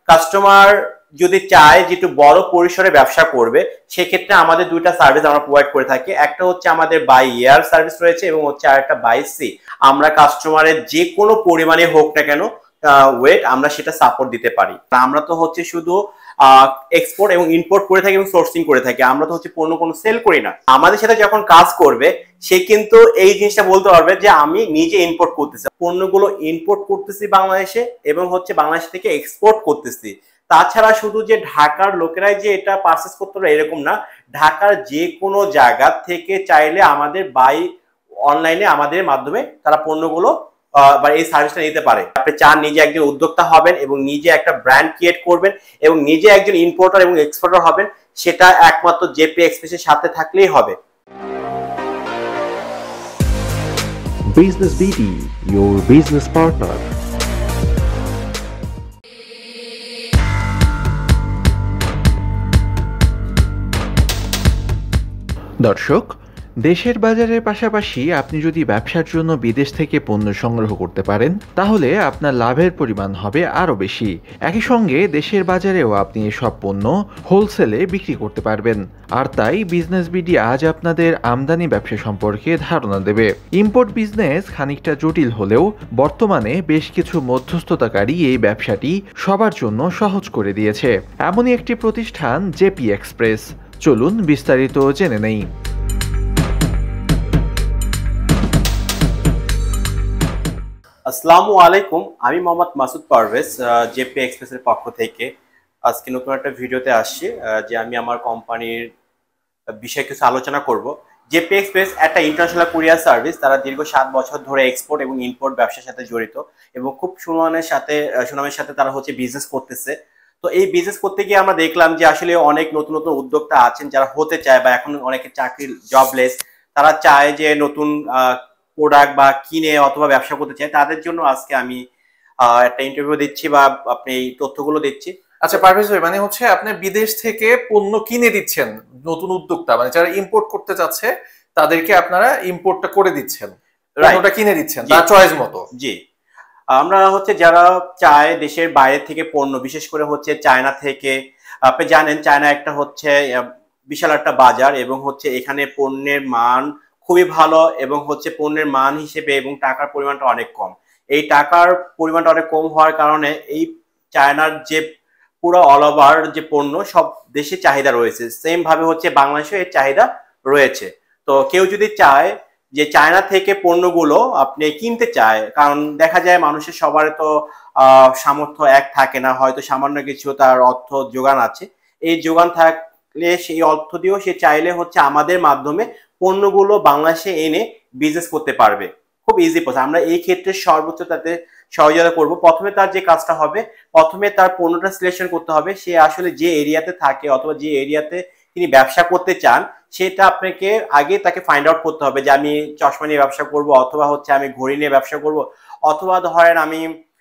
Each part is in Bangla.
কাস্টমার যদি চায় যে একটু বড় পরিসরে ব্যবসা করবে, সেক্ষেত্রে আমাদের দুইটা সার্ভিস আমরা প্রোভাইড করে থাকি। একটা হচ্ছে আমাদের বাই এয়ার সার্ভিস রয়েছে এবং হচ্ছে আরেকটা বাই সি। আমরা কাস্টমারের যে কোনো পরিমাণে হোক না কেন ওয়েট, আমরা সেটা সাপোর্ট দিতে পারি। আমরা তো হচ্ছে শুধু এক্সপোর্ট এবং ইম্পোর্ট করে থাকি এবং সোর্সিং করে থাকি, আমরা তো হচ্ছে পণ্য কোনো সেল করি না। আমাদের সাথে যখন কাজ করবে সে কিন্তু এই জিনিসটা বলতে পারবে যে আমি নিজে ইম্পোর্ট করতেছি, পণ্যগুলো ইম্পোর্ট করতেছি বাংলাদেশে এবং হচ্ছে বাংলাদেশ থেকে এক্সপোর্ট করতেছি। তাছাড়া শুধু যে ঢাকার লোকেরাই যে এটা পারচেস করতে পারে এরকম না, ঢাকার যে কোনো জায়গা থেকে চাইলে আমাদের বাই অনলাইনে আমাদের মাধ্যমে তারা পণ্যগুলো বা এই সার্ভিসটা নিতে পারে। আপনি চান নিজে একজন উদ্যোক্তা হবেন এবং নিজে একটা ব্র্যান্ড ক্রিয়েট করবেন এবং নিজে একজন ইম্পোর্টার এবং এক্সপোর্টার হবেন, সেটা একমাত্র জেপি এক্সপ্রেসের সাথে থাকলেই হবে। Business BD, your business partner. দর্শক, দেশের বাজারের পাশাপাশি আপনি যদি ব্যবসার জন্য বিদেশ থেকে পণ্য সংগ্রহ করতে পারেন তাহলে আপনার লাভের পরিমাণ হবে আরও বেশি। একই সঙ্গে দেশের বাজারেও আপনি এসব পণ্য হোলসেলে বিক্রি করতে পারবেন। আর তাই বিজনেস বিডি আজ আপনাদের আমদানি ব্যবসা সম্পর্কে ধারণা দেবে। ইম্পোর্ট বিজনেস খানিকটা জটিল হলেও বর্তমানে বেশ কিছু মধ্যস্থতাকারী এই ব্যবসাটি সবার জন্য সহজ করে দিয়েছে। এমনই একটি প্রতিষ্ঠান জেপি এক্সপ্রেস। চলুন বিস্তারিত জেনে নেই। আসসালামু আলাইকুম, আমি মোহাম্মদ মাসুদ পারভেজ, জেপি এক্সপ্রেসের পক্ষ থেকে আজকে নতুন একটা ভিডিওতে আসছি যে আমি আমার কোম্পানির বিষয়ে কিছু আলোচনা করব। জেপি এক্সপ্রেস একটা ইন্টারন্যাশনাল কুরিয়ার সার্ভিস। তারা দীর্ঘ 7 বছর ধরে এক্সপোর্ট এবং ইম্পোর্ট ব্যবসার সাথে জড়িত এবং খুব সুনামের সাথে তারা হচ্ছে বিজনেস করতেছে। তো এই বিজনেস করতে গিয়ে আমরা দেখলাম যে আসলে অনেক নতুন নতুন উদ্যোক্তা আছেন যারা হতে চায় বা এখন অনেকে চাকরির জবলেস, তারা চায় যে নতুন প্রোডাক্ট বা কিনে অথবা ব্যবসা করতে চায়। তাদের জন্য আজকে আমি একটা ইন্টারভিউ দিচ্ছি বা আপনি এই তথ্যগুলো দিচ্ছি। আচ্ছা পারভেজ ভাই, মানে হচ্ছে আপনি বিদেশ থেকে পণ্য কিনে দিচ্ছেন নতুন উদ্যোক্তা, মানে যারা ইম্পোর্ট করতে চাচ্ছে তাদেরকে আপনারা ইম্পোর্টটা করে দিচ্ছেন, পণ্যটা কিনে দিচ্ছেন তার চয়েস মতো। জি, আমরা হচ্ছে যারা চায় দেশের বাইরে থেকে পণ্য, বিশেষ করে হচ্ছে চায়না থেকে, আপনি জানেন চায়না একটা হচ্ছে বিশাল একটা বাজার এবং হচ্ছে এখানে পণ্যের মান খুবই ভালো এবং হচ্ছে পণ্যের মান হিসেবে এবং টাকার পরিমাণটা অনেক কম। এই টাকার পরিমাণটা অনেক কম হওয়ার কারণে এই চায়নার যে পুরো অল ওভার যে পণ্য সব দেশে চাহিদা রয়েছে, সেম ভাবে হচ্ছে বাংলাদেশেও এর চাহিদা রয়েছে। তো কেউ যদি চায় যে চায়না থেকে পণ্যগুলো আপনি কিনতে চায়, কারণ দেখা যায় মানুষের সবার তো সামর্থ্য এক থাকে না, হয়তো সামান্য কিছু তার অর্থ যোগান আছে, এই যোগান থাকলে সেই অর্থ দিয়েও সে চাইলে হচ্ছে আমাদের মাধ্যমে পণ্যগুলো বাংলাদেশে এনে বিজনেস করতে পারবে। খুব ইজি প্রসেস। আমরা এই ক্ষেত্রে সর্বোচ্চ তাতে সহযোগিতা করব। প্রথমে তার যে কাজটা হবে, প্রথমে তার পণ্যটা সিলেকশন করতে হবে। সে আসলে যে এরিয়াতে থাকে অথবা যে এরিয়াতে তিনি ব্যবসা করতে চান সেটা আপনাকে আগে তাকে ফাইন্ড আউট করতে হবে যে আমি চশমা নিয়ে ব্যবসা করব অথবা হচ্ছে আমি ঘড়ি নিয়ে ব্যবসা করব অথবা ধরেন আমি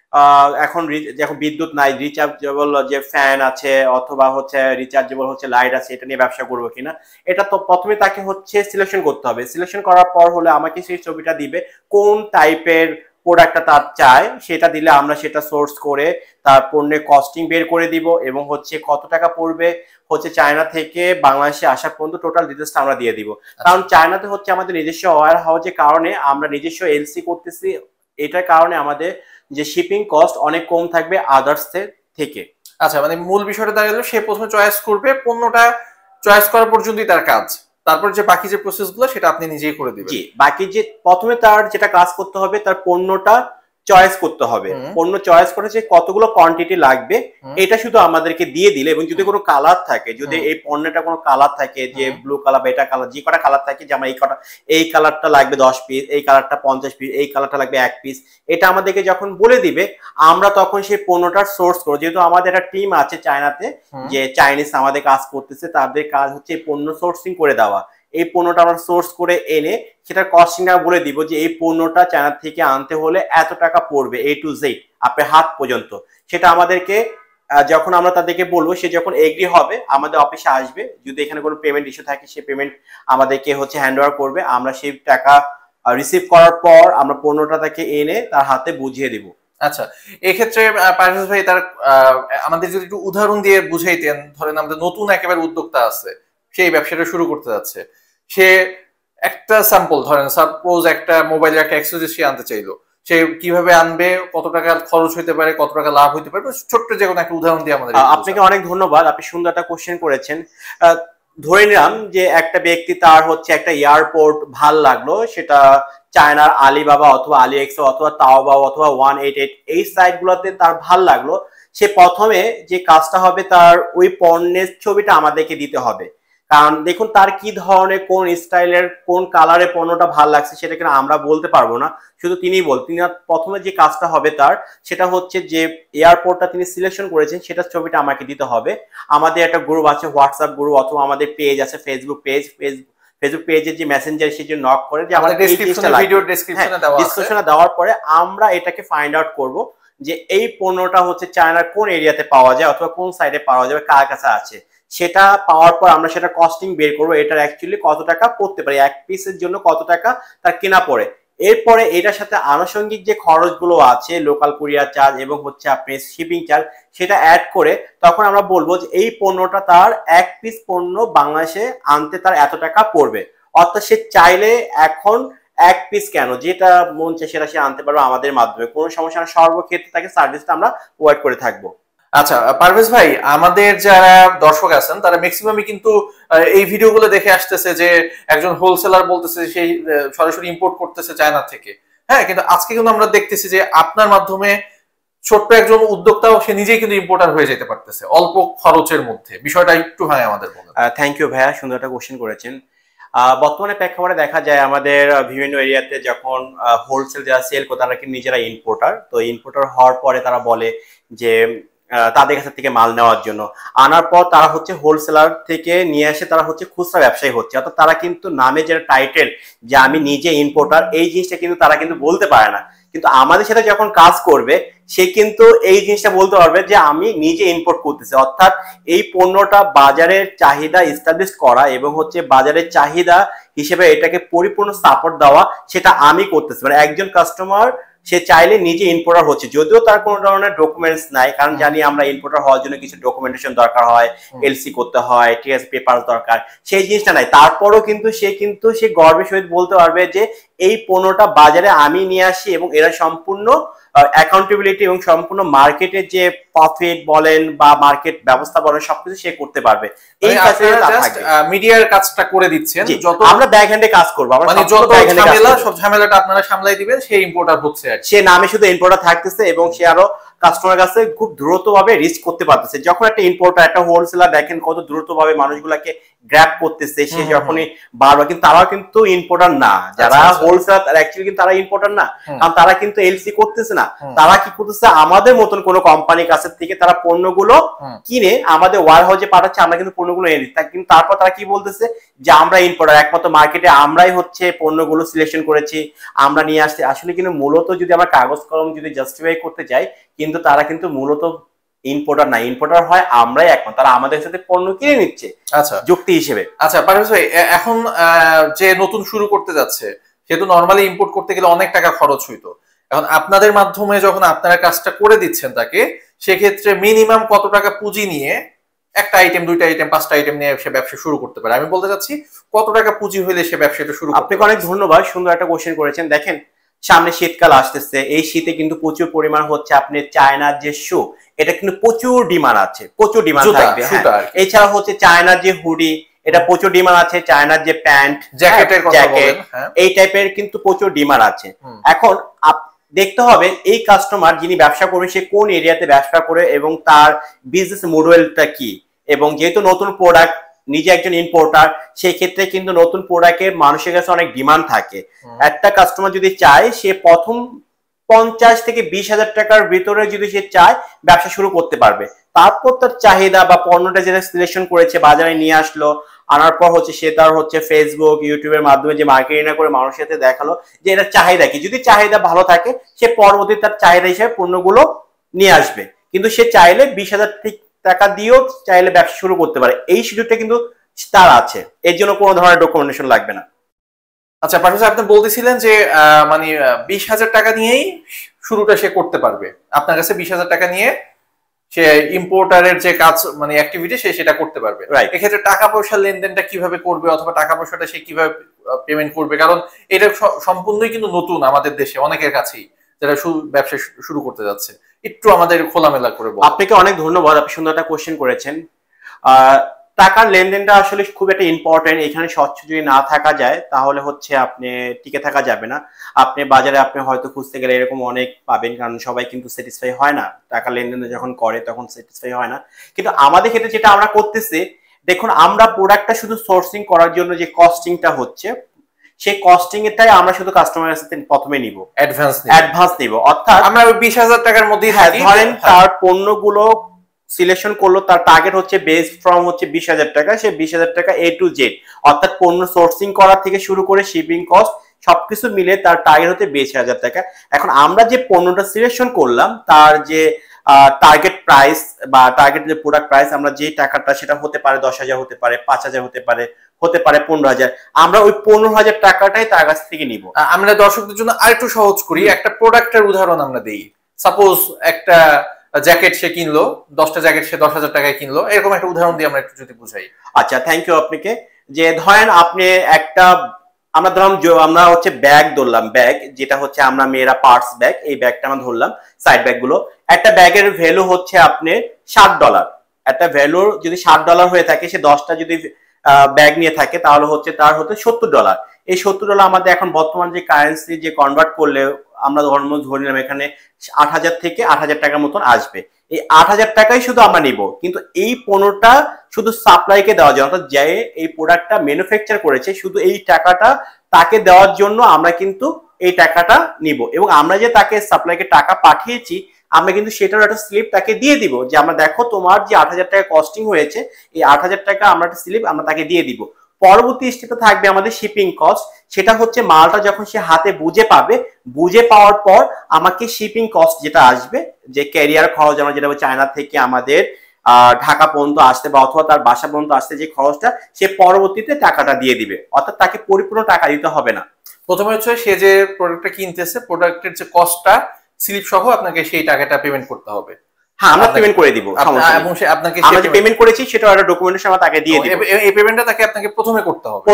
এখন বিদ্যুৎ নাই, রিচার্জেবল যে ফ্যান আছে অথবা হচ্ছে রিচার্জেবল হচ্ছে লাইট আছে, এটা নিয়ে ব্যবসা করবো কিনা। এটা তো প্রথমে তাকে হচ্ছে সিলেকশন করতে হবে। সিলেকশন করার পর হলে আমাকে সেই ছবিটা দিবে কোন টাইপের প্রোডাক্টটা তার চায়, সেটা দিলে আমরা সেটা সোর্স করে তার পণ্যের কস্টিং বের করে দিব এবং হচ্ছে কত টাকা পড়বে হচ্ছে চায়না থেকে বাংলাদেশে আসা পর্যন্ত টোটাল ডিটেলসটা আমরা দিয়ে দিব। কারণ চায়নাতে হচ্ছে আমাদের নিজস্ব ওয়্যার হাউসের কারণে আমরা নিজস্ব এলসি করতেছি, এটার কারণে আমাদের যে শিপিং কস্ট অনেক কম থাকবে আদার্স থেকে। আচ্ছা, মানে মূল বিষয়টা দাঁড়ালো সে প্রথমে চয়েস করবে, পণ্যটা চয়েস করার পর্যন্তই তার কাজ, তারপর যে বাকি যে প্রসেসগুলো সেটা আপনি নিজেই করে দিবেন। জি, বাকি যে প্রথমে তার যেটা কাজ করতে হবে তার পণ্যটা চয়েস করতে হবে। পণ্য চয়েস করে যে কতগুলো কোয়ান্টিটি লাগবে এটা শুধু আমাদেরকে দিয়ে দিলে, এবং যদি কোনো কালার থাকে, যদি এই পণ্যটা কোনো কালার থাকে যে ব্লু কালার বা এটা কালার, যে কটা কালার থাকে যে আমার এই কালারটা লাগবে 10 পিস, এই কালারটা 50 পিস, এই কালারটা লাগবে 1 পিস, এটা আমাদেরকে যখন বলে দিবে আমরা তখন সেই পণ্যটার সোর্স করব। যেহেতু আমাদের একটা টিম আছে চায়নাতে যে চাইনিজ আমাদের কাজ করতেছে, তাদের কাজ হচ্ছে এই পণ্য সোর্সিং করে দেওয়া। এই পণ্যটা আমরা সোর্স করে এনে সেটা কস্টিংটা বলে দিব যে এই পণ্যটা চায়না থেকে আনতে হলে এত টাকা পড়বে এ টু জেড আপনার হাত পর্যন্ত। সেটা আমাদেরকে যখন আমরা তাদেরকে বলবো সে যখন এগ্রি হবে আমাদের অফিসে আসবে। যদি এখানে কোনো পেমেন্ট ইস্যু থাকে সে পেমেন্ট আমাদেরকে হচ্ছে হ্যান্ড ওভার করবে। আমরা সেই টাকা রিসিভ করার পর আমরা পণ্যটা তাকে এনে তার হাতে বুঝিয়ে দিব আচ্ছা, এক্ষেত্রে পারভেজ ভাই তার আমাদের যদি একটু উদাহরণ দিয়ে বুঝাইতেন, ধরেন আমাদের নতুন একেবারে উদ্যোক্তা আছে, সেই ব্যবসাটা শুরু করতে যাচ্ছে, সে একটা স্যাম্পল ধরেন সাপোজ একটা মোবাইলের একটা অ্যাক্সেসরিজ সে আনতে চাইলো, সে কিভাবে আনবে, কত টাকা খরচ হইতে পারে, কত টাকা লাভ হইতে পারে, ছোট্ট যে কোনো একটা উদাহরণ দিয়ে আমাদের। আপনাকে অনেক ধন্যবাদ, আপনি সুন্দর একটা কোশ্চেন করেছেন। ধরে নিলাম যে একটা ব্যক্তি তার হচ্ছে একটা এয়ারপোর্ট ভাল লাগলো, সেটা চায়নার আলিবাবা অথবা আলিএক্স অথবা তাওবাও অথবা 188 এই সাইট গুলোতে তার ভাল লাগলো। সে প্রথমে যে কাজটা হবে, তার ওই পণ্যের ছবিটা আমাদেরকে দিতে হবে। কারণ দেখুন তার কি ধরনের কোন স্টাইলের কোন কালারের পণ্যটা ভাল লাগছে সেটা কিন্তু আমরা বলতে পারবো না, শুধু তিনিই বল। তিনি প্রথমে যে কাজটা হবে তার, সেটা হচ্ছে যে এয়ারপোর্টটা তিনি সিলেকশন করেছেন সেটার ছবিটা আমাকে দিতে হবে। আমাদের একটা গ্রুপ আছে, হোয়াটসঅ্যাপ গ্রুপ অথবা আমাদের পেজ আছে, ফেসবুক পেজের যে মেসেঞ্জার সে যে নক করে যে আমাদের ভিডিও ডেসক্রিপশনে দেওয়ার পরে আমরা এটাকে ফাইন্ড আউট করব যে এই পণ্যটা হচ্ছে চায়নার কোন এরিয়াতে পাওয়া যায় অথবা কোন সাইডে পাওয়া যাবে, কার কাছে আছে। সেটা পাওয়ার পর আমরা সেটা কস্টিং বের করবো, এটার অ্যাকচুয়ালি কত টাকা পড়তে পারে, এক পিসের জন্য কত টাকা তার কেনা পড়ে। এরপরে এটার সাথে আনুষঙ্গিক যে খরচগুলো আছে, লোকাল কুরিয়ার চার্জ এবং হচ্ছে আপনি শিপিং চার্জ, সেটা অ্যাড করে তখন আমরা বলবো যে এই পণ্যটা তার এক পিস পণ্য বাংলাদেশে আনতে তার এত টাকা পড়বে। অর্থাৎ সে চাইলে এখন এক পিস কেন, যেটা মন চায় সেটা সে আনতে পারবে আমাদের মাধ্যমে, কোনো সমস্যা না। সর্বক্ষেত্রে তাকে সার্ভিসটা আমরা প্রোভাইড করে থাকবো। আচ্ছা পারভেজ ভাই, আমাদের যারা দর্শক আছেন তারা ম্যাক্সিমামই কিন্তু এই ভিডিওগুলো দেখে আসতেছে যে একজন হোলসেলার বলতেছে সেই সরাসরি ইম্পোর্ট করতেছে চায়না থেকে, হ্যাঁ, কিন্তু আজকে কিন্তু আমরা দেখতেছি যে আপনার মাধ্যমে ছোট্ট একজন উদ্যোক্তাও সে নিজেই কিন্তু ইম্পোর্টার হয়ে যেতে পারতেছে অল্প খরচের মধ্যে। বিষয়টা একটু ভাই আমাদের বলেন। থ্যাংক ইউ ভাইয়া, সুন্দর একটা কোশ্চেন করেছেন। বর্তমানে প্রেক্ষাপটে দেখা যায় আমাদের বিভিন্ন এরিয়াতে যখন হোলসেল যারা সেল করে তারা কিন্তু নিজেরা ইম্পোর্টার, তো ইম্পোর্টার হওয়ার পরে তারা বলে যে তাদের কাছ থেকে মাল নেওয়ার জন্য, আনার পর তারা হচ্ছে হোলসেলার থেকে নিয়ে আসে, তারা হচ্ছে খুচরা ব্যবসায়ী হচ্ছে। অর্থাৎ তারা কিন্তু নামে যে টাইটেল যে আমি নিজে ইম্পোর্টার, এই জিনিসটা কিন্তু তারা কিন্তু বলতে পারে না। কিন্তু আমাদের সাথে যখন কাজ করবে সে কিন্তু এই জিনিসটা বলতে পারবে যে আমি নিজে ইম্পোর্ট করতেছি। অর্থাৎ এই পণ্যটা বাজারের চাহিদা এস্টাবলিশ করা এবং হচ্ছে বাজারের চাহিদা হিসেবে এটাকে পরিপূর্ণ সাপোর্ট দেওয়া, সেটা আমি করতেছি। মানে একজন কাস্টমার সে চাইলে নিজে ইম্পোর্টার হচ্ছে, যদিও তার কোনো ধরনের ডকুমেন্টস নাই, কারণ জানি আমরা ইম্পোর্টার হওয়ার জন্য কিছু ডকুমেন্টেশন দরকার হয়, এলসি করতে হয়, ঠিক আছে, পেপার দরকার, সেই জিনিসটা নাই। তারপরও কিন্তু সে গর্বের সহিত বলতে পারবে যে এই পণ্যটা বাজারে আমি নিয়ে আসি এবং এরা সম্পূর্ণ অ্যাকাউন্টেবিলিটি এবং সম্পূর্ণ মার্কেটের যে প্রফিট বলেন বা মার্কেট ব্যবস্থা বলেন সবকিছু সে করতে পারবে। এই মিডিয়ার কাজটা করে দিচ্ছেন, যত আমরা ব্যাক হ্যান্ডে কাজ করব, আমরা মানে যত সব ঝামেলাটা আপনারা সামলাই দিবেন, সেই ইম্পোর্টার হচ্ছে, সে নামে শুধু ইম্পোর্টার থাকতেছে এবং সে আরো কাস্টমার কাছে খুব দ্রুতভাবে রিচ করতে পারতেছে। যখন একটা ইম্পোর্টার একটা হোলসেলার দেখেন কত দ্রুতভাবে মানুষগুলাকে গ্র্যাব করতেছে, সে যখনই বারবার, কিন্তু তারাও কিন্তু ইম্পোর্টার না, যারা হোলসেলার তারা অ্যাকচুয়ালি কিন্তু তারা ইম্পোর্টার না, কারণ তারা কিন্তু এলসি করতেছে না, তারা কি করতেছে আমাদের মতন কোন কোম্পানির কাছ থেকে তারা পণ্যগুলো কিনে আমাদের ওয়ার হাউসে পাঠাচ্ছে, আমরা কিন্তু পণ্যগুলো এনে দিচ্ছি। কিন্তু তারপর তারা কি বলতেছে যে আমরা ইম্পোর্টার, একমাত্র মার্কেটে আমরাই হচ্ছে পণ্যগুলো সিলেকশন করেছি, আমরা নিয়ে আসছি। আসলে কিন্তু মূলত যদি আমরা কাগজ কলম যদি জাস্টিফাই করতে যাই, কিন্তু তারা কিন্তু মূলত ইম্পোর্টার না, ইম্পোর্টার হয় আমরাই একমাত্র, তারা আমাদের সাথে পণ্য কিনে নিচ্ছে যুক্তি হিসেবে। আচ্ছা পারভেজ ভাই, এখন যে নতুন শুরু করতে যাচ্ছে সে তো নরমালি ইম্পোর্ট করতে গেলে অনেক টাকা খরচ হইতো, এখন আপনাদের মাধ্যমে যখন আপনারা কাজটা করে দিচ্ছেন তাকে, সেক্ষেত্রে মিনিমাম কত টাকা পুঁজি নিয়ে একটা আইটেম, দুইটা আইটেম, পাঁচটা আইটেম নিয়ে সে ব্যবসা শুরু করতে পারে? আমি বলতে চাচ্ছি কত টাকা পুঁজি হইলে সে ব্যবসাটা শুরু করতে পারে? আপনাকে অনেক ধন্যবাদ, সুন্দর একটা কোশ্চেন করেছেন। দেখেন সামনে শীতকাল আসতেছে, এই শীতে কিন্তু প্রচুর পরিমাণ হচ্ছে আপনি চায়নার যে শু, এটা কিন্তু প্রচুর ডিমান্ড আছে, প্রচুর ডিমান্ড থাকবে। এছাড়া হচ্ছে চায়নার যে হুডি, এটা প্রচুর ডিমান্ড আছে, চায়নার যে প্যান্ট, জ্যাকেট, এই টাইপের কিন্তু প্রচুর ডিমান্ড আছে। এখন দেখতে হবে এই কাস্টমার যিনি ব্যবসা করবে সে কোন এরিয়াতে ব্যবসা করে এবং তার বিজনেস মডেলটা কি, এবং যেহেতু নতুন প্রোডাক্ট, নিজে একজন ইম্পোর্টার, সেই ক্ষেত্রে কিন্তু নতুন প্রোডাক্টের মানুষের কাছে অনেক ডিমান্ড থাকে। একটা কাস্টমার যদি চায় সে প্রথম 50 থেকে 20,000 টাকার ভিতরে যদি সে চায় ব্যবসা শুরু করতে পারবে। তারপর তার চাহিদা বা পণ্যটা যেটা সিলেকশন করেছে বাজারে নিয়ে আসলো, আনার পর হচ্ছে সে তার হচ্ছে ফেসবুক ইউটিউবের মাধ্যমে যে মার্কেটিং করে মানুষের সাথে দেখালো যে এটা চাহিদা কি, যদি চাহিদা ভালো থাকে সে পরবর্তী তার চাহিদা হিসেবে পণ্যগুলো নিয়ে আসবে। কিন্তু সে চাইলে 20,000 টাকা দিয়েও চাইলে ব্যবসা শুরু করতে পারে, এই সুযোগটা কিন্তু তার আছে, এর জন্য কোনো ধরনের ডকুমেন্টেশন লাগবে না। আচ্ছা পারভেজ, আপনি বলতেছিলেন যে মানে 20,000 টাকা নিয়েই শুরুটা সে করতে পারবে। আপনার কাছে 20,000 টাকা নিয়ে সে ইম্পোর্টারের যে কাজ মানে অ্যাক্টিভিটি সে সেটা করতে পারবে। এক্ষেত্রে টাকা পয়সার লেনদেনটা কিভাবে করবে অথবা টাকা পয়সাটা সে কিভাবে পেমেন্ট করবে, কারণ এটা সম্পূর্ণই কিন্তু নতুন আমাদের দেশে অনেকের কাছেই যারা ব্যবসা শুরু করতে যাচ্ছে। একটু আমাদের খোলামেলা করে বলুন। আপনাকে অনেক ধন্যবাদ, আপনি সুন্দর একটা কোশ্চেন করেছেন। টাকার লেনদেনটা আসলে খুব একটা ইম্পর্টেন্ট। এখানে স্বচ্ছ যদি না থাকা যায় তাহলে হচ্ছে আপনি টিকে থাকা যাবে না। আপনি বাজারে আপনি হয়তো খুঁজতে গেলে এরকম অনেক পাবেন, কারণ সবাই কিন্তু স্যাটিসফাই হয় না, টাকা লেনদেন যখন করে তখন স্যাটিসফাই হয় না। কিন্তু আমাদের ক্ষেত্রে যেটা আমরা করতেছি, দেখুন আমরা প্রোডাক্টটা শুধু সোর্সিং করার জন্য যে কস্টিংটা হচ্ছে, সেই কস্টিং এটাই আমরা শুধু কাস্টমারের সাথে প্রথমে নিব, অ্যাডভান্স নিব। অর্থাৎ আমরা 20,000 টাকার মধ্যে ধরেন তার পণ্যগুলো সিলেকশন করলো, তার টার্গেট হচ্ছে বেস ফ্রম হচ্ছে 20,000 টাকা, সে 20,000 টাকা A to Z, অর্থাৎ পণ্য সোর্সিং করা থেকে শুরু করে শিপিং কস্ট সবকিছু মিলে তার টার্গেট হচ্ছে 20,000 টাকা। এখন আমরা যে পণ্যটা সিলেকশন করলাম তার যে টার্গেট প্রাইস বা টার্গেট যে প্রোডাক্ট প্রাইস, আমরা যে টাকাটা সেটা হতে পারে 10,000, হতে পারে 5,000, হতে পারে 15,000, আমরা ওই 15,000 টাকাটাই তার কাছ থেকে নিব। আমরা দর্শকদের জন্য আরেকটু সহজ করি, একটা প্রোডাক্টের উদাহরণ আমরা দেই। সাপোজ একটা জ্যাকেট সে কিনলো, 10টা জ্যাকেট সে 10,000 টাকায় কিনলো, এরকম একটা উদাহরণ দিয়ে আমরা একটু যদি বুঝাই। আচ্ছা, থ্যাংক ইউ আপনাকে। যে ধরেন আপনি একটা, আমরা হচ্ছে ব্যাগ ধরলাম, ব্যাগ যেটা হচ্ছে আমরা মেয়েরা পার্টস ব্যাগ, এই ব্যাগটা আমরা ধরলাম, সাইড ব্যাগ গুলো। একটা ব্যাগের ভ্যালু হচ্ছে আপনি $60। একটা ভ্যালু যদি $60 হয়ে থাকে, সে 10টা যদি ব্যাগ নিয়ে থাকে তাহলে হচ্ছে তার হচ্ছে $70। এই $70 আমাদের এখন বর্তমান যে কারেন্সি যে কনভার্ট করলে আমরা ধরে নিলাম এখানে 8,000 থেকে 8,000 টাকার মতন আসবে। এই 8,000 টাকাই শুধু আমরা নিব, কিন্তু এই পণ্যটা শুধু সাপ্লাইকে দেওয়ার জন্য, অর্থাৎ যে এই প্রোডাক্টটা ম্যানুফ্যাকচার করেছে শুধু এই টাকাটা তাকে দেওয়ার জন্য আমরা কিন্তু এই টাকাটা নিব। এবং আমরা যে তাকে সাপ্লাইকে টাকা পাঠিয়েছি, আমরা কিন্তু সেটার একটা স্লিপ তাকে দিয়ে দিব, যে আমরা দেখো তোমার যে 8,000 টাকা কস্টিং হয়েছে, এই 8,000 টাকা আমরা একটা স্লিপ আমরা তাকে দিয়ে দিব। পরবর্তী স্টেপে থাকবে আমাদের শিপিং কস্ট, সেটা হচ্ছে মালটা যখন সে হাতে বুঝে পাবে, বুঝে পাওয়ার পর আমাকে শিপিং কস্ট যেটা আসবে, যে ক্যারিয়ার খরচ, আমরা যেটা চায়না থেকে আমাদের ঢাকা পর্যন্ত আসতে বা অথবা তার বাসা পর্যন্ত আসতে যে খরচটা, সে পরবর্তীতে টাকাটা দিয়ে দিবে, অর্থাৎ তাকে পরিপূর্ণ টাকা দিতে হবে না। প্রথমে হচ্ছে সে যে প্রোডাক্টটা কিনতেছে, প্রোডাক্টের যে কস্টটা স্লিপ সহ আপনাকে সেই টাকাটা পেমেন্ট করতে হবে। হ্যাঁ, আমরা পেমেন্ট করে দিব, এবং সে আপনাকে আমরা যে পেমেন্ট করেছি সেটা একটা ডকুমেন্টেশন আমরা তাকে দিয়ে দিব। এই পেমেন্টটা তাকে আপনাকে প্রথমে করতে হবে,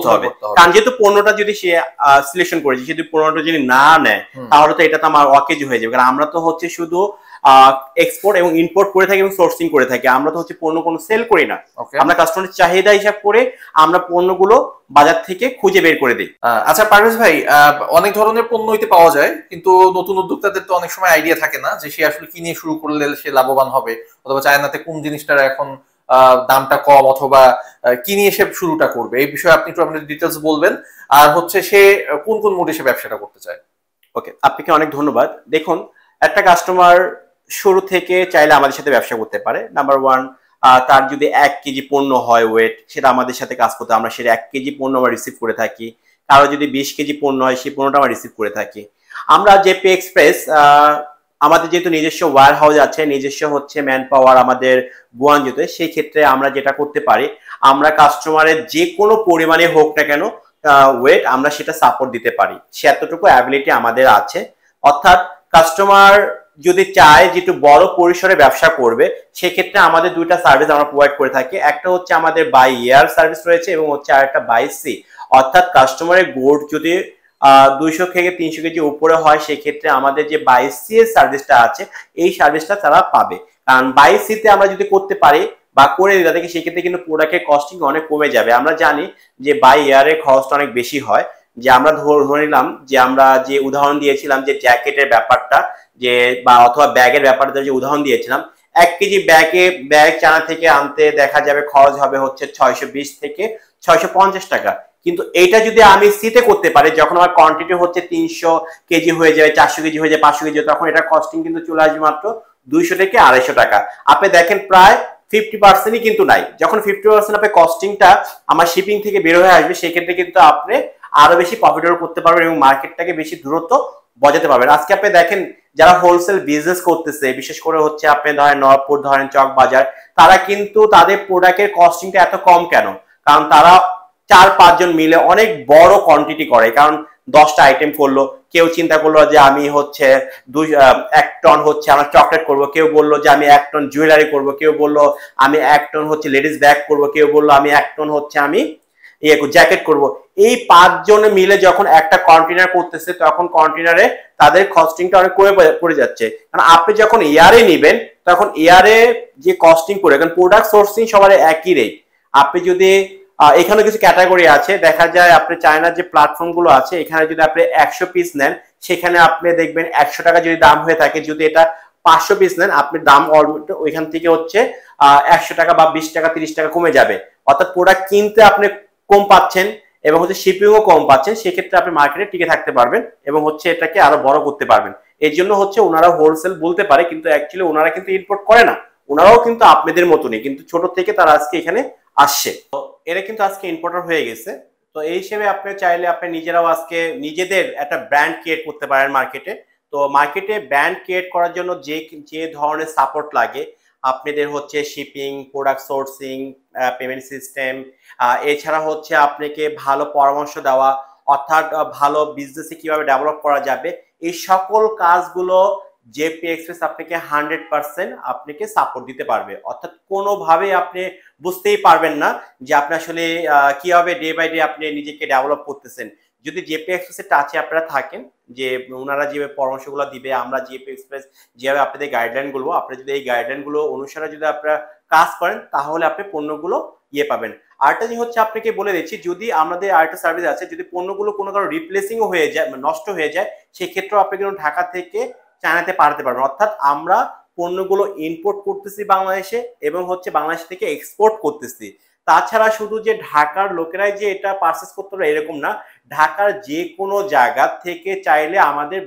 কারণ যেহেতু পণ্যটা যদি সে সিলেকশন করেছে, যদি পণ্যটা যদি না নেয় তাহলে তো এটা তো আমার অকেজ হয়ে যাবে। কারণ আমরা তো হচ্ছে শুধু এক্সপোর্ট এবং ইম্পোর্ট করে থাকি এবং সোর্সিং করে থাকি, আমরা তো হচ্ছে পণ্য কোনো সেল করি না। আমরা কাস্টমারের চাহিদা হিসাব করে আমরা পণ্যগুলো বাজার থেকে খুঁজে বের করে দিই। আচ্ছা পারভেজ ভাই, অনেক ধরনের পণ্য হইতে পাওয়া যায়, কিন্তু নতুন উদ্যোক্তাদের তো অনেক সময় আইডিয়া থাকে না যে সে আসলে কি নিয়ে শুরু করলে সে লাভবান হবে, অথবা চায়নাতে কোন জিনিসটার এখন দামটা কম, অথবা কি নিয়ে সে শুরুটা করবে। এই বিষয়ে আপনি একটু আপনার ডিটেলস বলবেন, আর হচ্ছে সে কোন কোন মোডে সে ব্যবসাটা করতে চায়। ওকে, আপনাকে অনেক ধন্যবাদ। দেখুন, একটা কাস্টমার শুরু থেকে চাইলে আমাদের সাথে ব্যবসা করতে পারে। নাম্বার 1, তার যদি 1 কেজি পণ্য হয় ওয়েট, সেটা আমাদের সাথে কাজ করতে, আমরা সেটা 1 কেজি পণ্য আমরা রিসিভ করে থাকি। কারো যদি 20 কেজি পণ্য হয়, সেই পণ্যটা আমরা রিসিভ করে থাকি। আমরা জেপি এক্সপ্রেস, আমাদের যেহেতু নিজস্ব ওয়্যার হাউস আছে, নিজস্ব হচ্ছে ম্যান পাওয়ার আমাদের গুয়াঞ্জুতে, সেই ক্ষেত্রে আমরা যেটা করতে পারি, আমরা কাস্টমারের যে কোনো পরিমাণে হোক না কেন ওয়েট, আমরা সেটা সাপোর্ট দিতে পারি, সে এতটুকু অ্যাবিলিটি আমাদের আছে। অর্থাৎ কাস্টমার যদি চায় যে একটু বড় পরিসরে ব্যবসা করবে, সেক্ষেত্রে আমাদের 2টা সার্ভিস আমরা প্রোভাইড করে থাকি। একটা হচ্ছে আমাদের বাই এয়ার সার্ভিস রয়েছে, এবং হচ্ছে আরেকটা বাই সি। অর্থাৎ কাস্টমারের গোড যদি 200 থেকে 300 কেজি উপরে হয়, সেক্ষেত্রে আমাদের যে বাই সি এর সার্ভিসটা আছে, এই সার্ভিসটা তারা পাবে। কারণ বাই সি তে আমরা যদি করতে পারি বা করে দিই তাদেরকে, সেক্ষেত্রে কিন্তু প্রোডাক্টের কস্টিং অনেক কমে যাবে। আমরা জানি যে বাই এয়ারের খরচটা অনেক বেশি হয়। যে আমরা ধরে নিলাম যে আমরা যে উদাহরণ দিয়েছিলাম যে জ্যাকেটের ব্যাপারটা, যে বা অথবা ব্যাগের ব্যাপারটা যে উদাহরণ দিয়েছিলাম, 1 কেজি ব্যাগ চায়না থেকে আনতে দেখা যাবে খরচ হবে হচ্ছে 620 থেকে 650 টাকা। কিন্তু এইটা যদি আমি সিতে করতে পারি, যখন আমার কোয়ান্টিটি হচ্ছে 300 কেজি হয়ে যায়, 400 কেজি হয়ে যায়, 500 কেজি, তখন এটা কস্টিং কিন্তু চলে আসবে মাত্র 200 থেকে 250 টাকা। আপনি দেখেন প্রায় 50%ই কিন্তু নাই। যখন 50% আপনি কস্টিংটা আমার শিপিং থেকে বের হয়ে আসবে, সেক্ষেত্রে কিন্তু আপনি আরো বেশি প্রফিটেবল করতে পারবেন এবং মার্কেটটাকে বেশি দূরত্ব বজাতে পারবেন। আজকে আপনি দেখেন যারা হোলসেল বিজনেস করতেছে, বিশেষ করে হচ্ছে আপনি ধরেন নবাবপুর, ধরেন চক বাজার, তারা কিন্তু তাদের প্রোডাক্টের কস্টিংটা এত কম কেন? কারণ তারা 4-5 জন মিলে অনেক বড় কোয়ান্টিটি করে। কারণ 10টা আইটেম করলো, কেউ চিন্তা করলো যে আমি হচ্ছে 1 টন হচ্ছে আমার চকলেট করব, কেউ বললো যে আমি 1 টন জুয়েলারি করব, কেউ বললো আমি 1 টন হচ্ছে লেডিস ব্যাগ করব, কেউ বললো আমি 1 টন হচ্ছে আমি জ্যাকেট করব। এই 5 জন মিলে যখন একটা কন্টেনার করতেছে তখন কন্টেনারে তাদের কস্টিংটা অনেক পড়ে যাচ্ছে। কারণ আপনি যখন ইয়ারে নিবেন তখন ইয়ারে যে কস্টিং করে, কারণ প্রোডাক্ট সোর্সিং সবার একই রেট। আপনি যদি এখানে কিছু ক্যাটাগরি আছে, দেখা যায় আপনি চায়নার যে প্ল্যাটফর্ম গুলো আছে এখানে যদি আপনি 100 পিস নেন সেখানে আপনি দেখবেন 100 টাকা যদি দাম হয়ে থাকে, যদি এটা 500 পিস নেন আপনি দাম ওইখান থেকে হচ্ছে 100 টাকা বা 20 টাকা 30 টাকা কমে যাবে। অর্থাৎ প্রোডাক্ট কিনতে আপনি কম পাচ্ছেন এবং হচ্ছে শিপিংও কম পাচ্ছেন, সেক্ষেত্রে আপনি মার্কেটে টিকে থাকতে পারবেন এবং হচ্ছে এটাকে আরো বড় করতে পারবেন। এই জন্য হচ্ছে ওনারা হোলসেল বলতে পারে, কিন্তু অ্যাকচুয়ালি ওনারা কিন্তু ইম্পোর্ট করে না, ওনারাও কিন্তু আপনাদের মতনই, কিন্তু ছোট থেকে তারা আজকে এখানে আসছে। তো এরা কিন্তু আজকে ইম্পোর্টার হয়ে গেছে। তো এই হিসেবে আপনি চাইলে আপনি নিজেরাও আজকে নিজেদের একটা ব্র্যান্ড ক্রিয়েট করতে পারেন মার্কেটে। তো মার্কেটে ব্র্যান্ড ক্রিয়েট করার জন্য যে ধরনের সাপোর্ট লাগে, আপনাদের হচ্ছে shipping, product sourcing, payment system, এছাড়া হচ্ছে আপনাকে ভালো পরামর্শ দেওয়া, অর্থাৎ ভালো বিজনেসে কিভাবে ডেভেলপ করা যাবে, এই সকল কাজগুলো জেপি এক্সপ্রেস আপনাকে 100% আপনাকে সাপোর্ট দিতে পারবে। অর্থাৎ কোনোভাবে আপনি বুঝতেই পারবেন না যে আপনি আসলে কিভাবে ডে বাই ডে আপনি নিজেকে ডেভেলপ করতেছেন, যদি জেপি এক্সপ্রেসের টাচে আপনারা থাকেন। যে ওনারা যেভাবে পরামর্শগুলো দিবে, আমরা জেপি এক্সপ্রেস যেভাবে আপনাদের গাইডলাইন গুলো, আপনি যদি এই গাইডলাইন গুলো অনুসারে যদি আপনারা কাজ করেন তাহলে আপনি পণ্যগুলো পাবেন। আরেকটা জিনিস হচ্ছে আপনাকে বলে দিচ্ছি, যদি আমাদের আরেকটা সার্ভিস আছে, যদি পণ্যগুলো কোনো কারো রিপ্লেসিংও হয়ে যায়, নষ্ট হয়ে যায়, সেক্ষেত্রেও আপনি কিন্তু ঢাকা থেকে চায়নাতে পাঠাতে পারবেন। অর্থাৎ আমরা পণ্যগুলো ইম্পোর্ট করতেছি বাংলাদেশে এবং হচ্ছে বাংলাদেশ থেকে এক্সপোর্ট করতেছি। তাছাড়া শুধু যে ঢাকার লোকেরাই যে এটা পারচেস করতে পারে এরকম না, ঢাকার যে কোনো জায়গা থেকে চাইলে আমাদের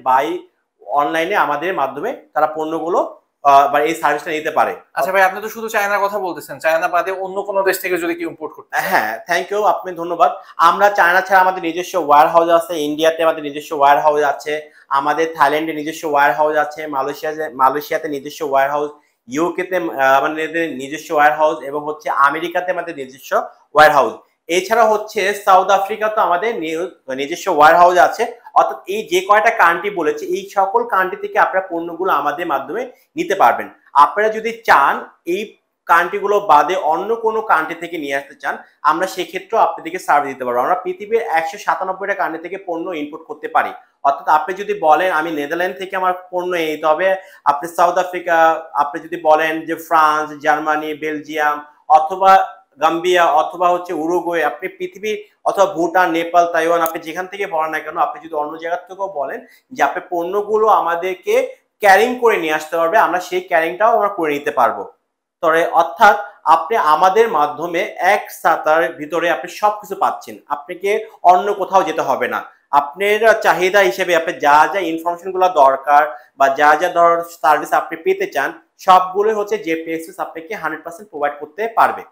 অনলাইনে আমাদের মাধ্যমে তারা পণ্যগুলো বা এই সার্ভিসটা নিতে পারে। আচ্ছা ভাই, আপনি তো শুধু চায়নার কথা বলতেছেন, চায়না বাদে অন্য কোনো দেশ থেকে যদি কি ইম্পোর্ট করতে? হ্যাঁ, থ্যাংক ইউ, আপনি ধন্যবাদ। আমরা চায়না ছাড়া আমাদের নিজস্ব ওয়্যার হাউস আছে, ইন্ডিয়াতে আমাদের নিজস্ব ওয়্যার হাউস আছে, আমাদের থাইল্যান্ডে নিজস্ব ওয়্যার হাউস আছে, মালয়েশিয়াতে নিজস্ব ওয়্যার হাউস, ইউকেতে আমাদের নিজস্ব ওয়্যার হাউস এবং হচ্ছে আমেরিকাতে আমাদের নিজস্ব ওয়্যার হাউস। এছাড়া হচ্ছে সাউথ আফ্রিকাতে আমাদের নিজস্ব ওয়্যার হাউস আছে। অর্থাৎ এই যে কয়টা কান্ট্রি বলেছে এই সকল কান্ট্রি থেকে আপনারা পণ্যগুলো আমাদের মাধ্যমে নিতে পারবেন। আপনারা যদি চান এই কান্ট্রিগুলো বাদে অন্য কোনো কান্ট্রি থেকে নিয়ে আসতে চান, আমরা সেক্ষেত্রেও আপনাদেরকে সার্ভিস দিতে পারবো। আমরা পৃথিবীর 197টা কান্ট্রি থেকে পণ্য ইম্পোর্ট করতে পারি। অর্থাৎ আপনি যদি বলেন আমি নেদারল্যান্ড থেকে আমার পণ্য নিতে হবে, আপনি সাউথ আফ্রিকা, আপনি যদি বলেন যে ফ্রান্স, জার্মানি, বেলজিয়াম অথবা গাম্বিয়া অথবা হচ্ছে উরুগুয়ে, আপনি পৃথিবীর অথবা ভুটান, নেপাল, তাইওয়ান, আপনি যেখান থেকে বলেন না কেন, আপনি যদি অন্য জায়গা থেকেও বলেন যে আপনি পণ্যগুলো আমাদেরকে ক্যারিং করে নিয়ে আসতে পারবে, আমরা সেই ক্যারিংটাও আমরা করে নিতে পারবো। তবে অর্থাৎ আপনি আমাদের মাধ্যমে এক ছাতার ভিতরে আপনি সবকিছু পাচ্ছেন, আপনাকে অন্য কোথাও যেতে হবে না। আপনার চাহিদা হিসেবে আপনি যা যা ইনফরমেশন গুলো দরকার বা যা যা সার্ভিস আপনি পেতে চান সবগুলো হচ্ছে জেপি এক্সপ্রেস আপনাকে 100% প্রোভাইড করতে পারবে।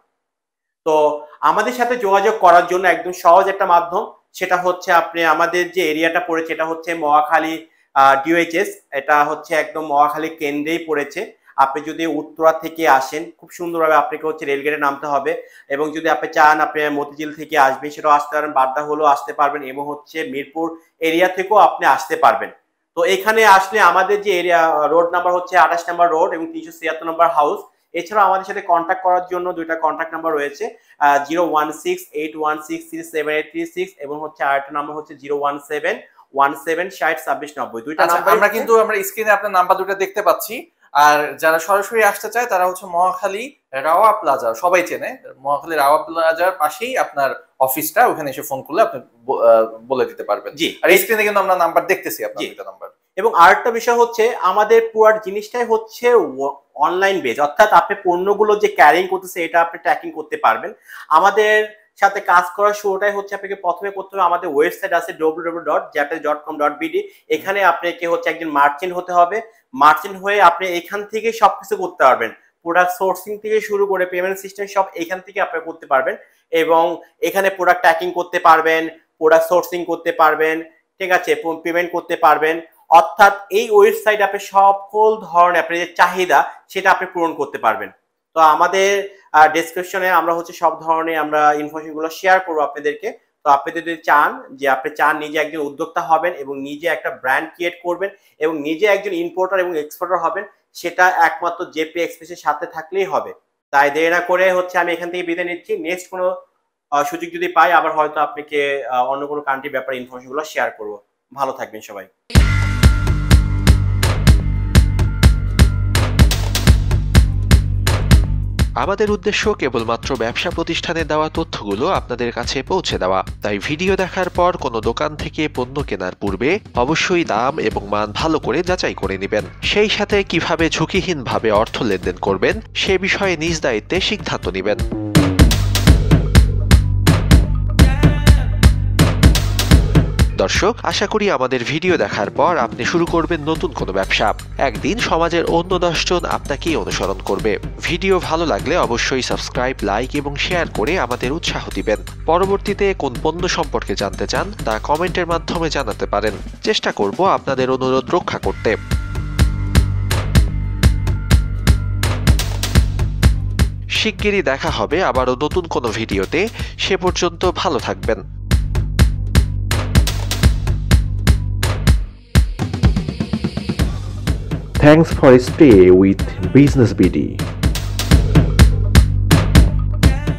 তো আমাদের সাথে যোগাযোগ করার জন্য একদম সহজ একটা মাধ্যম, সেটা হচ্ছে আপনি আমাদের যে এরিয়াটা পড়েছে এটা হচ্ছে মহাখালী ডিওএইচএস, এটা হচ্ছে একদম মহাখালী কেন্দ্রেই পড়েছে। আপনি যদি উত্তরা থেকে আসেন খুব সুন্দরভাবে আপনাকে হচ্ছে রেলগেটে নামতে হবে, এবং যদি আপনি চান আপনি মতিঝিল থেকে আসবেন সেটাও আসতে পারবেন, বাড্ডা হলেও আসতে পারবেন, এবং হচ্ছে মিরপুর এরিয়া থেকেও আপনি আসতে পারবেন। তো এখানে আসলে আমাদের যে এরিয়া রোড নাম্বার হচ্ছে 28 নম্বর রোড এবং 376 নম্বর হাউস। এছাড়াও আমাদের সাথে কন্ট্যাক্ট করার জন্য দুইটা কন্ট্যাক্ট নাম্বার রয়েছে, 01681637836 এবং হচ্ছে আরেকটা নাম্বার হচ্ছে 01717602690। দুইটা নাম্বার আমরা স্ক্রিনে আপনার নাম্বার দুটো দেখতে পাচ্ছি। আর যারা সরাসরি আসতে চায় তারা হচ্ছে মহাখালী রাওয়া প্লাজা, সবাই চেনে, মহাখালী রাওয়া প্লাজার পাশেই আপনার অফিসটা, ওখানে এসে ফোন করলে আপনি বলে দিতে পারবেন। জি, আর স্ক্রিনে কিন্তু আমরা নাম্বার দেখতেছি আপনার দুটো নাম্বার। এবং আরেকটা বিষয় হচ্ছে আমাদের পুরো জিনিসটাই হচ্ছে অনলাইন বেজ, অর্থাৎ আপনি পণ্যগুলো যে ক্যারিং করতেছে এটা আপনি ট্র্যাকিং করতে পারবেন। আমাদের সাথে কাজ করার শুরুটাই হচ্ছে আপনাকে প্রথমে করতে হবে, আমাদের ওয়েবসাইট আছে www.japiz.com.bd, এখানে আপনাকে হচ্ছে একজন মার্চেন্ট হতে হবে। মার্চেন্ট হয়ে আপনি এখান থেকে সবকিছু করতে পারবেন, প্রোডাক্ট সোর্সিং থেকে শুরু করে পেমেন্ট সিস্টেম সব এখান থেকে আপনি করতে পারবেন, এবং এখানে প্রোডাক্ট ট্র্যাকিং করতে পারবেন, প্রোডাক্ট সোর্সিং করতে পারবেন, ঠিক আছে, পেমেন্ট করতে পারবেন। অর্থাৎ এই ওয়েবসাইট আপনি সকল ধরনের আপনার যে চাহিদা সেটা আপনি পূরণ করতে পারবেন। তো আমাদের ডেসক্রিপশনে আমরা হচ্ছে সব ধরনের আমরা ইনফরমেশন গুলো শেয়ার করবো আপনাদেরকে। তো আপনি যদি চান যে আপনি নিজে একজন উদ্যোক্তা হবেন এবং নিজে একটা ব্র্যান্ড ক্রিয়েট করবেন এবং নিজে একজন ইম্পোর্টার এবং এক্সপোর্টার হবেন, সেটা একমাত্র জেপি এক্সপ্রেসের সাথে থাকলেই হবে। তাই দেরি না করে আমি এখান থেকে বিদায় নিচ্ছি। নেক্সট কোনো সুযোগ যদি পাই আবার হয়তো আপনাকে অন্য কোনো কান্ট্রির ব্যাপারে ইনফরমেশনগুলো শেয়ার করব। ভালো থাকবেন সবাই। আমাদের উদ্দেশ্য কেবলমাত্র ব্যবসা প্রতিষ্ঠানে দেওয়া তথ্যগুলো আপনাদের কাছে পৌঁছে দেওয়া। তাই ভিডিও দেখার পর কোনো দোকান থেকে পণ্য কেনার পূর্বে অবশ্যই দাম এবং মান ভালো করে যাচাই করে নেবেন। সেই সাথে কিভাবে ঝুঁকিহীনভাবে অর্থ লেনদেন করবেন সে বিষয়ে নিজ দায়িত্বে সিদ্ধান্ত নেবেন। দর্শক, আশা করি আমাদের ভিডিও দেখার পর আপনি শুরু করবেন নতুন কোনো ব্যবসা। একদিন সমাজের অন্য 10 জন আপনাকেই অনুসরণ করবে। ভিডিও ভালো লাগলে অবশ্যই সাবস্ক্রাইব, লাইক এবং শেয়ার করে আমাদের উৎসাহ দিবেন। পরবর্তীতে কোন পণ্য সম্পর্কে জানতে চান তা কমেন্টের মাধ্যমে জানাতে পারেন। চেষ্টা করব আপনাদের অনুরোধ রক্ষা করতে। শিগগিরই দেখা হবে আবারও নতুন কোনো ভিডিওতে। সে পর্যন্ত ভালো থাকবেন। Thanks for stay with Business BD.